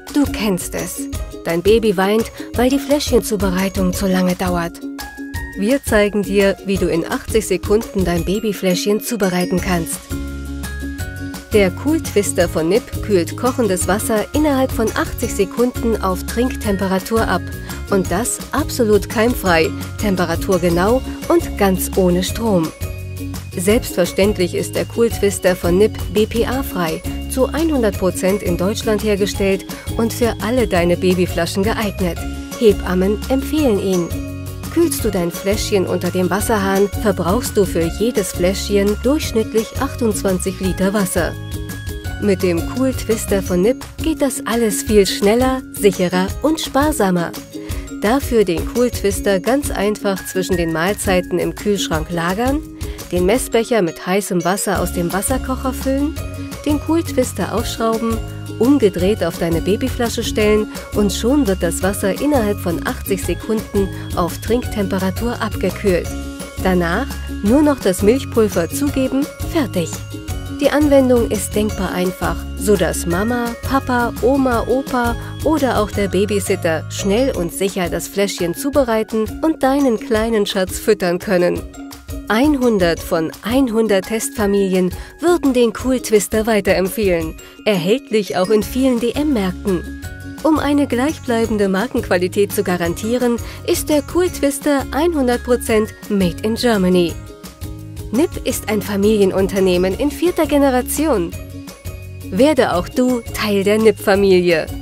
Du kennst es. Dein Baby weint, weil die Fläschchenzubereitung zu lange dauert. Wir zeigen dir, wie du in 80 Sekunden dein Babyfläschchen zubereiten kannst. Der Cool Twister von Nip kühlt kochendes Wasser innerhalb von 80 Sekunden auf Trinktemperatur ab. Und das absolut keimfrei, temperaturgenau und ganz ohne Strom. Selbstverständlich ist der Cool Twister von Nip BPA-frei, zu 100% in Deutschland hergestellt und für alle deine Babyflaschen geeignet. Hebammen empfehlen ihn. Kühlst du dein Fläschchen unter dem Wasserhahn, verbrauchst du für jedes Fläschchen durchschnittlich 28 Liter Wasser. Mit dem Cool Twister von Nip geht das alles viel schneller, sicherer und sparsamer. Dafür den Cool Twister ganz einfach zwischen den Mahlzeiten im Kühlschrank lagern, den Messbecher mit heißem Wasser aus dem Wasserkocher füllen, den Cool Twister aufschrauben, umgedreht auf deine Babyflasche stellen und schon wird das Wasser innerhalb von 80 Sekunden auf Trinktemperatur abgekühlt. Danach nur noch das Milchpulver zugeben, fertig. Die Anwendung ist denkbar einfach, sodass Mama, Papa, Oma, Opa oder auch der Babysitter schnell und sicher das Fläschchen zubereiten und deinen kleinen Schatz füttern können. 100 von 100 Testfamilien würden den Cool Twister weiterempfehlen, erhältlich auch in vielen DM-Märkten. Um eine gleichbleibende Markenqualität zu garantieren, ist der Cool Twister 100% Made in Germany. Nip ist ein Familienunternehmen in 4. Generation. Werde auch du Teil der Nip-Familie.